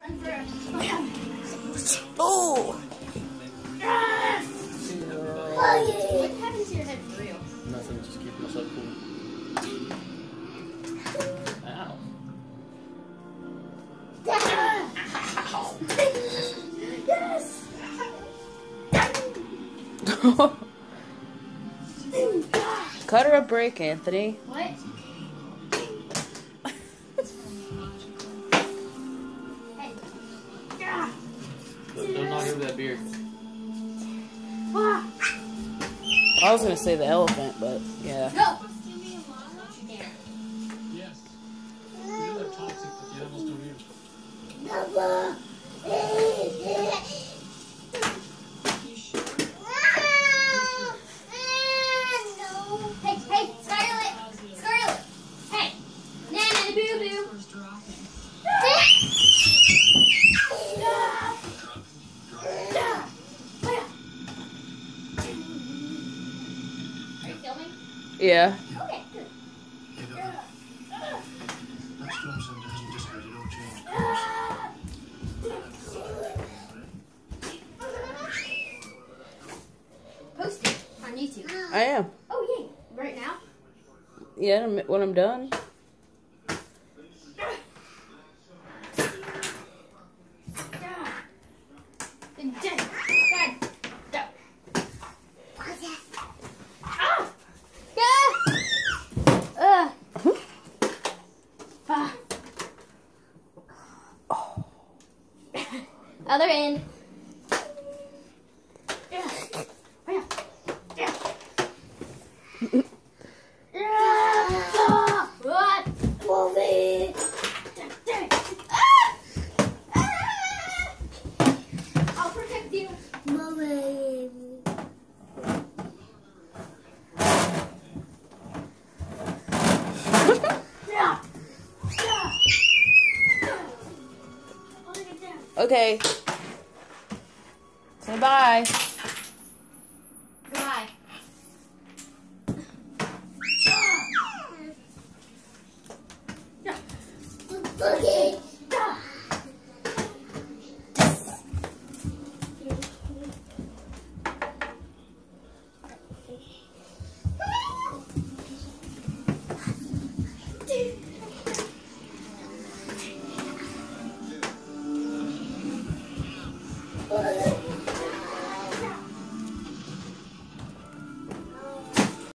Oh! What happened to your head for real? Nothing, just keep myself cool. Ow. Yes! Cut her a break, Anthony. What? Don't knock over that beer. I was gonna say the elephant, but yeah. No! Yes. You know they're toxic, but the animals don't use. Hey, Scarlet! Scarlet! Hey! Nana, boo-boo! Are you filming? Yeah. Okay, good. Post it on YouTube. I am. Oh, yay. Right now? Yeah, when I'm done. Other end. What? Movie. I'll protect you. Mommy. Okay. Say bye. Goodbye. Okay.